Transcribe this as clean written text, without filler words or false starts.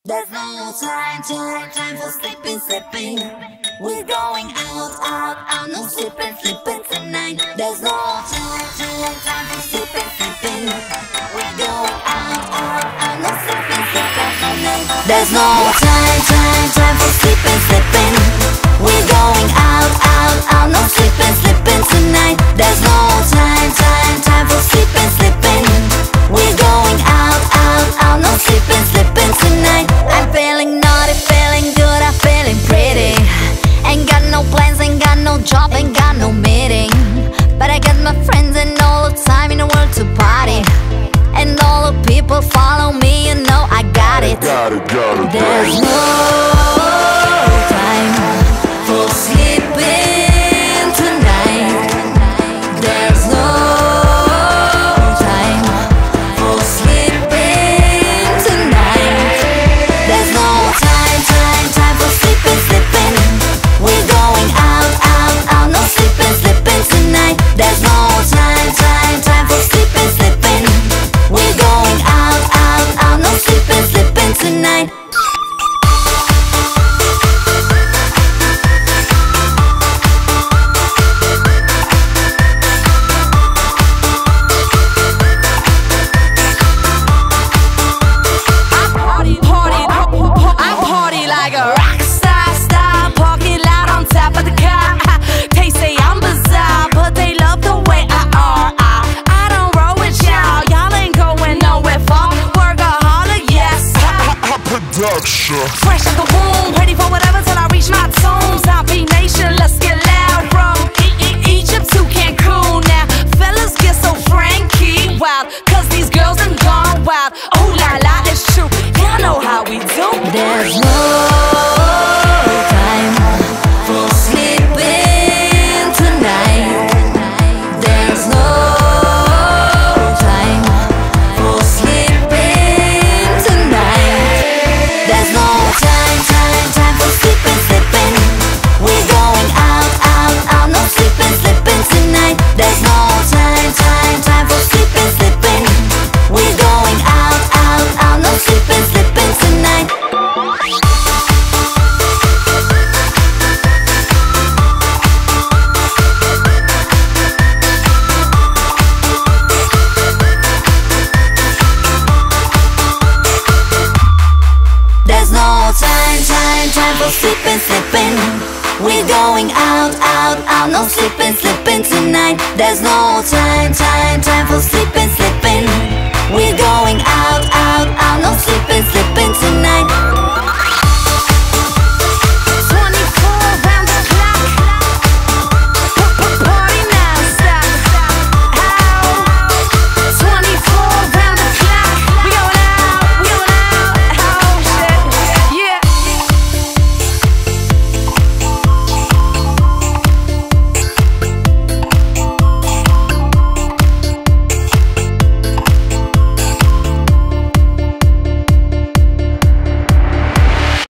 There's no time for sleeping. We're going out, no sleeping tonight. There's no time for sleeping. We're going out, no sleeping tonight. There's no time for sleeping. We're going out, no sleeping tonight. There's no time for sleeping. We're going out, no sleeping tonight. I'm feeling naughty, feeling good, I'm feeling pretty. Ain't got no plans, ain't got no job, ain't got no meeting. But I got my friends and all the time in the world to party. And all the people follow me, you know I got it. There's no time for sleeping tonight. There's no time for sleeping tonight. There's no time for sleeping. We're going out, no sleeping tonight. There's no time for sleeping. We're going out, no sleeping tonight. Fresh like a womb, ready for whatever till I reach my tomb. Zombie nation, let's get loud. From Egypt to Cancun now. Fellas get so Frankie wild, cause these girls done gone wild. Oh la la, it's true, y'all know how we do. There's no time for sleeping tonight. There's no time for sleeping tonight. There's no time for sleeping. We're going out, no sleeping tonight. There's no time for sleeping. We're going out, no sleeping tonight. There's no time for sleeping. We're going out, no sleeping tonight. There's no time for sleeping. We're going out, no sleeping.